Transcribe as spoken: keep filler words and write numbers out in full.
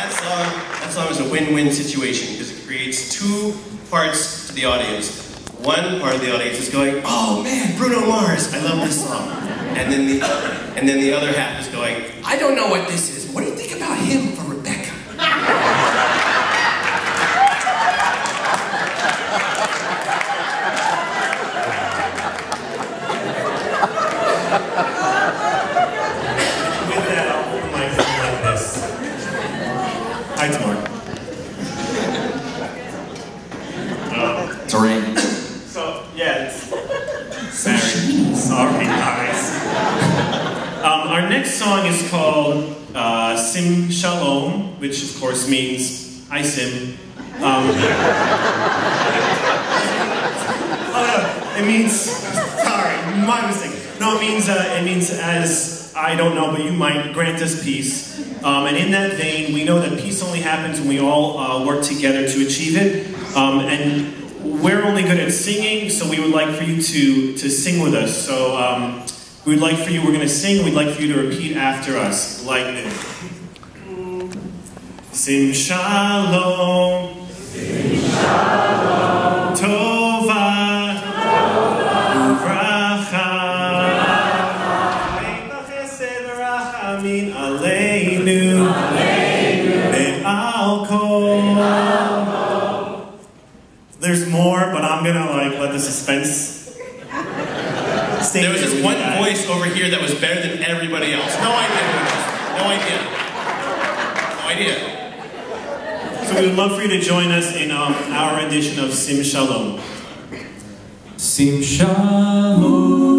That song, that song is a win-win situation because it creates two parts to the audience. One part of the audience is going, "Oh man, Bruno Mars, I love this song," and then the and then the other half is going, "I don't know what this is. What do you think about him for Rebecca?" With that, I'll hold the microphone like this. Hi, Tamar. It's rain. So, yeah, it's Sorry. Sorry, guys. Um, our next song is called uh, Sim Shalom, which of course means I sim. Um, oh no, it means, sorry, my mistake. No, it means, uh, it means as, I don't know, but you might grant us peace. Um, and in that vein, we know that peace only happens when we all uh, work together to achieve it. Um, and we're only good at singing, so we would like for you to, to sing with us. So um, we would like for you, we're going to sing, we'd like for you to repeat after us, like this. Sim Shalom, Sim Shalom, Tova, Uvracha, Be'ach Chesed V'Rachamim Aleinu, Be'al Kol. There's more, but I'm gonna like let the suspense stay. There was this one voice over here that was better than everybody else. No idea who it was. No idea. No idea. So we would love for you to join us in um, our rendition of Sim Shalom. Sim Shalom.